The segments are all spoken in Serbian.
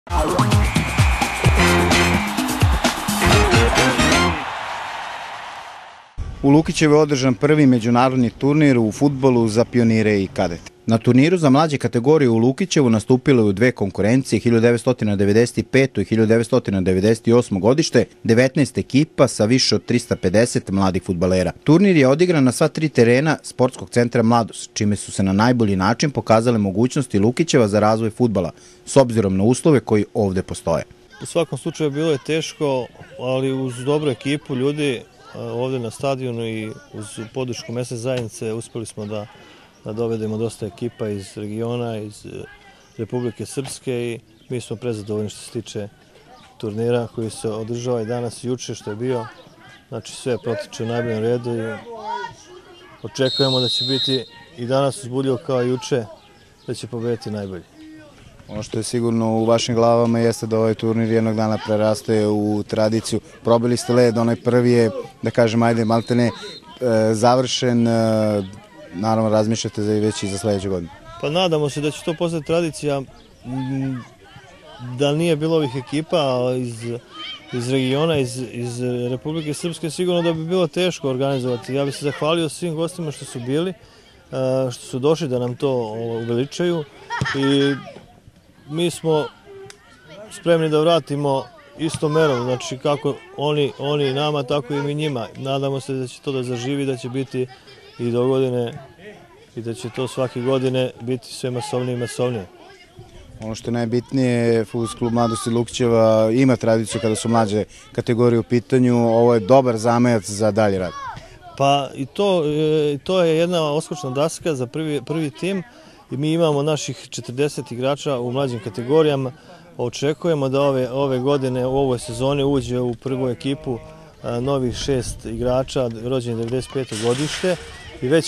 U Lukićevu je održan prvi međunarodni turnir u fudbalu za pionire i kadete. Na turniru za mlađe kategorije u Lukićevu nastupilo je u dve konkurencije 1995. i 1998. godište 19 ekipa sa više od 350 mladih fudbalera. Turnir je odigran na sva tri terena Sportskog centra Mladost, čime su se na najbolji način pokazale mogućnosti Lukićeva za razvoj fudbala, s obzirom na uslove koji ovde postoje. U svakom slučaju bilo je teško, ali uz dobru ekipu ljudi ovde na stadionu i uz podršku mesne zajednice uspeli smo da dovedemo dosta ekipa iz regiona, iz Republike Srpske i mi smo prezadovoljni što se tiče turnira koji se održava i danas i juče što je bio. Znači sve protiče u najboljem redu i očekujemo da će biti i danas uzbudljivo kao i juče, da će pobediti najbolji. Ono što je sigurno u vašim glavama jeste da ovaj turnir jednog dana preraste u tradiciju. Probili ste led, onaj prvi je, da kažem, ajde, maltene završen, naravno razmišljate već i za sledeću godinu. Pa nadamo se da će to postati tradicija, da nije bilo ovih ekipa iz regiona, iz Republike Srpske, sigurno da bi bilo teško organizovati. Ja bih se zahvalio svim gostima što su bili, što su došli da nam to uveličaju i mi smo spremni da vratimo istom merom, znači kako oni nama, tako i mi njima. Nadamo se da će to da zaživi, da će biti i do godine i da će to svake godine biti sve masovnije i masovnije. Ono što je najbitnije, Fudbalski klub Mladosti Lukićeva ima tradiciju kada su mlađe kategorije u pitanju, ovo je dobar zamajac za dalji rad. Pa i to je jedna odskočna daska za prvi tim i mi imamo naših 40 igrača u mlađim kategorijama. Očekujemo da ove godine u ovoj sezoni uđe u prvu ekipu novih 6 igrača rođenih 95. godište i već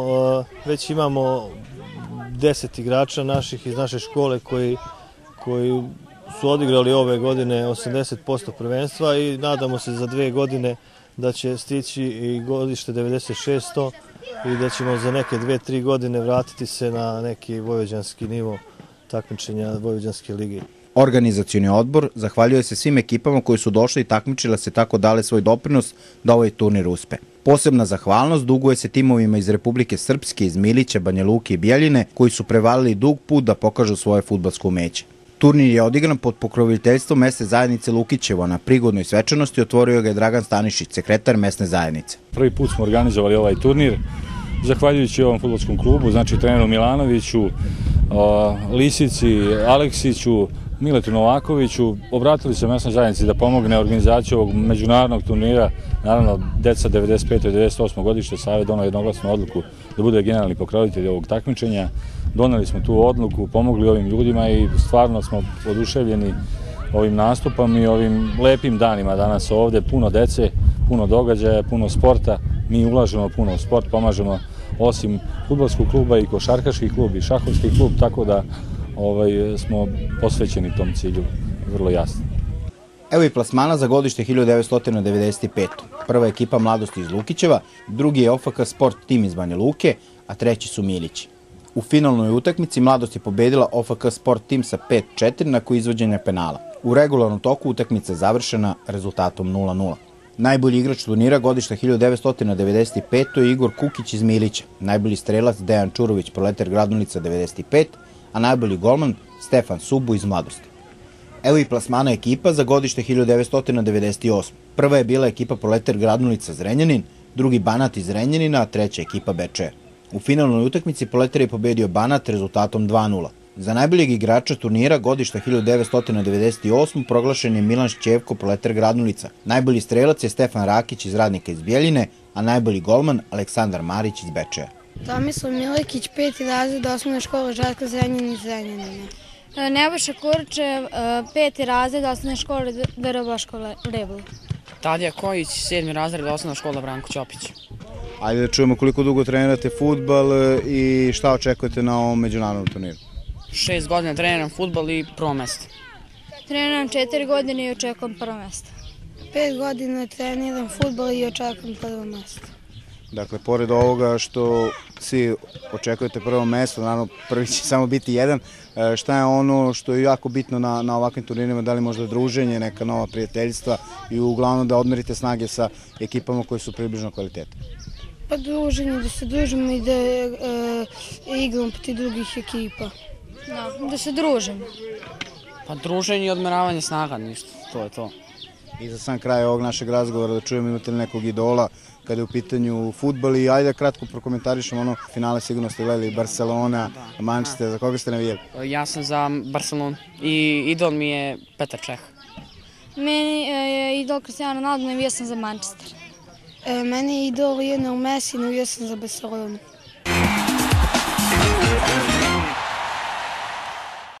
imamo 10 igrača naših iz naše škole koji su odigrali ove godine 80% prvenstva i nadamo se za 2 godine da će stići i godište 96. i da ćemo za neke 2-3 godine vratiti se na neki vojvođanski nivo takmičenja Vojvođanske lige. Organizacioni odbor zahvaljuje se svim ekipama koji su došli i takmičile se tako dale svoj doprinos da ovaj turnir uspe. Posebna zahvalnost duguje se timovima iz Republike Srpske, iz Milića, Banja Luke i Bjeljine, koji su prevalili dug put da pokažu svoje fudbalsko umeće. Turnir je odigran pod pokroviteljstvom mesne zajednice Lukićevo, na prigodnoj svečanosti otvorio ga je Dragan Stanišić, sekretar mesne zajednice. Prvi put smo organizovali ovaj turnir, zahvaljujući ovom fudbalskom klubu, znači treneru Milanoviću, Lisici, Aleksiću, Miletu Novakoviću, obratili se mesnoj zajednici da pomogne organizaciju ovog međunarodnog turnira. Naravno, deca 95. i 98. godište Savet donao jednoglasnu odluku da bude generalni pokrovitelj ovog takmičenja. Doneli smo tu odluku, pomogli ovim ljudima i stvarno smo oduševljeni ovim nastupom i ovim lepim danima danas ovde. Puno dece, puno događaja, puno sporta. Mi ulažemo puno u sport, pomažemo osim fudbalskog kluba i košarkaški klub i šahovski klub, tako da smo posvećeni tom cilju vrlo jasno. Evo i plasmana za godište 1995. Prva ekipa Mladosti iz Lukićeva, drugi je OFK Sport tim iz Banja Luke, a treći su Milići. U finalnoj utakmici Mladost je pobedila OFK Sport tim sa 5-4 nakon izvođenja penala. U regularnom toku utakmica je završena rezultatom 0-0. Najbolji igrač turnira godišta 1995. je Igor Kukić iz Milića, najbolji strelac Dejan Čurović, Proletar Graduljica 95, a najbolji golman Stefan Subu iz Mladosti. Evo i plasmana ekipa za godište 1998. Prva je bila ekipa Proletar Graduljica Zrenjanin, drugi Banat iz Zrenjanina, a treća ekipa Bečeja. U finalnoj utakmici Proletar je pobedio Banat rezultatom 2-0. Za najboljeg igrača turnira godišta 1998. proglašen je Milan Šćevko, Proletar Graduljica. Najbolji strelac je Stefan Rakić iz Radnika iz Bjeljine, a najbolji golman Aleksandar Marić iz Bečeja. Tomislav Milekić, 5. razred osnovne škole Žarko Zrenjanin iz Zrenjanina. Nebojša Kurčev, 5. razred osnovne škole DR Boško Lebl. Tadija Kojić, 7. razred osnovna škola Branko Ćopić. Ajde da čujemo koliko dugo trenirate fudbal i šta očekujete na ovom međunarodnom turniru. 6 godina treniram fudbal i prvo mesto. Treniram 4 godine i očekujem prvo mesto. 5 godina treniram fudbal i očekujem prvo mesto. Dakle, pored ovoga što svi očekujete prvo mesto, naravno prvi će samo biti jedan, šta je ono što je jako bitno na ovakvim turnirima, da li možda druženje, neka nova prijateljstva i uglavnom da odmerite snage sa ekipama koje su približno kvalitete? Pa druženje, da se družimo i da igramo protiv drugih ekipa. Da se družimo. Pa druženje i odmeravanje snaga, ništa, to je to. I za sam kraj ovog našeg razgovora da čujemo imate li nekog idola kada je u pitanju fudbal i ajde da kratko prokomentarišemo ono finale, sigurno ste gledali Barcelona, Manchester, za koga ste navijali? Ja sam za Barcelonu i idol mi je Petar Čeh. Meni je idol Cristiano Ronaldo, navijao sam za Manchester. Meni je idol Lionel Messi, navijao sam za Barcelonu.